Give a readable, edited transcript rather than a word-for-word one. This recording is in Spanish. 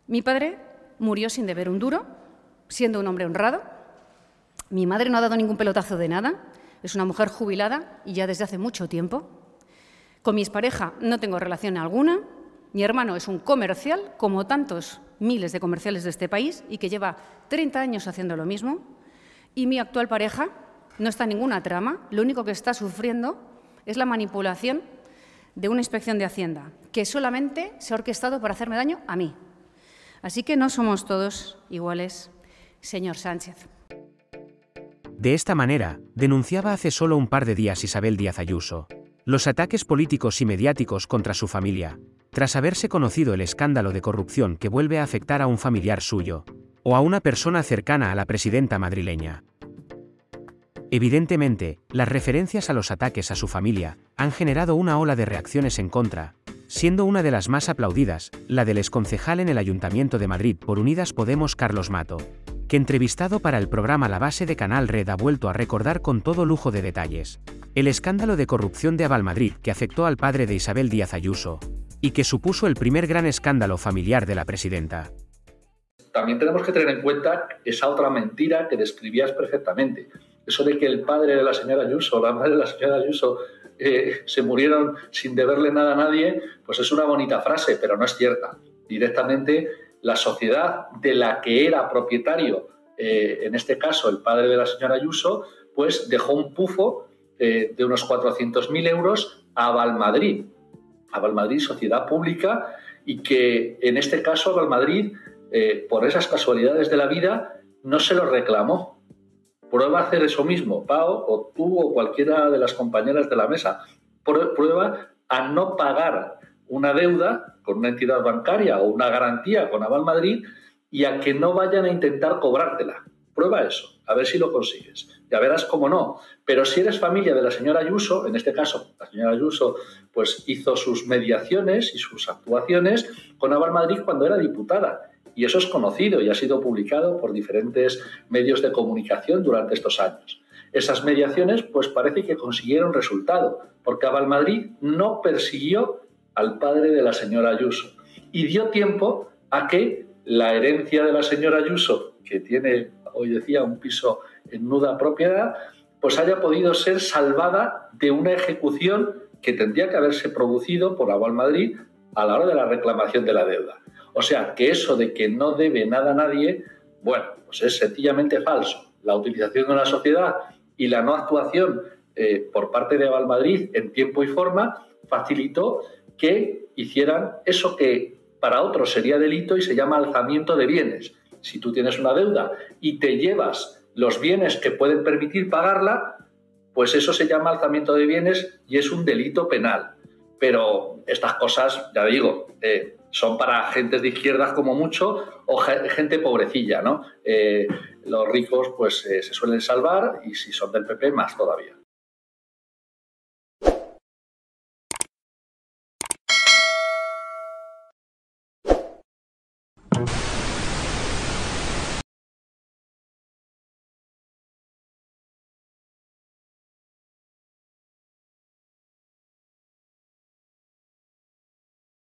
Mi padre murió sin deber un duro, siendo un hombre honrado. Mi madre no ha dado ningún pelotazo de nada. Es una mujer jubilada y ya desde hace mucho tiempo. Con mi expareja no tengo relación alguna. Mi hermano es un comercial, como tantos miles de comerciales de este país, y que lleva 30 años haciendo lo mismo. Y mi actual pareja no está en ninguna trama. Lo único que está sufriendo es la manipulación de una inspección de Hacienda, que solamente se ha orquestado para hacerme daño a mí. Así que no somos todos iguales, señor Sánchez. De esta manera, denunciaba hace solo un par de días Isabel Díaz Ayuso los ataques políticos y mediáticos contra su familia, tras haberse conocido el escándalo de corrupción que vuelve a afectar a un familiar suyo, o a una persona cercana a la presidenta madrileña. Evidentemente, las referencias a los ataques a su familia han generado una ola de reacciones en contra, siendo una de las más aplaudidas, la del exconcejal en el Ayuntamiento de Madrid por Unidas Podemos Carlos Mato, que entrevistado para el programa La Base de Canal Red ha vuelto a recordar con todo lujo de detalles el escándalo de corrupción de Avalmadrid que afectó al padre de Isabel Díaz Ayuso, y que supuso el primer gran escándalo familiar de la presidenta. También tenemos que tener en cuenta esa otra mentira que describías perfectamente. Eso de que el padre de la señora Ayuso, la madre de la señora Ayuso, se murieron sin deberle nada a nadie, pues es una bonita frase, pero no es cierta. Directamente, la sociedad de la que era propietario, en este caso el padre de la señora Ayuso, pues dejó un pufo de unos 400.000 euros a Avalmadrid. Avalmadrid, sociedad pública, y que en este caso Avalmadrid, por esas casualidades de la vida, no se lo reclamó. Prueba hacer eso mismo, Pao, o tú o cualquiera de las compañeras de la mesa. Prueba a no pagar una deuda con una entidad bancaria o una garantía con Avalmadrid y a que no vayan a intentar cobrártela. Prueba eso, a ver si lo consigues. Ya verás cómo no. Pero si eres familia de la señora Ayuso, en este caso, la señora Ayuso pues hizo sus mediaciones y sus actuaciones con Avalmadrid cuando era diputada. Y eso es conocido y ha sido publicado por diferentes medios de comunicación durante estos años. Esas mediaciones pues parece que consiguieron resultado, porque Avalmadrid no persiguió al padre de la señora Ayuso y dio tiempo a que la herencia de la señora Ayuso, que tiene, hoy decía, un piso en nuda propiedad, pues haya podido ser salvada de una ejecución que tendría que haberse producido por Avalmadrid a la hora de la reclamación de la deuda. O sea, que eso de que no debe nada a nadie, bueno, pues es sencillamente falso. La utilización de una sociedad y la no actuación por parte de Avalmadrid en tiempo y forma facilitó que hicieran eso que para otros sería delito y se llama alzamiento de bienes. Si tú tienes una deuda y te llevas los bienes que pueden permitir pagarla, pues eso se llama alzamiento de bienes y es un delito penal. Pero estas cosas, ya digo, son para gentes de izquierdas como mucho o gente pobrecilla, ¿no? Los ricos pues se suelen salvar y si son del PP más todavía.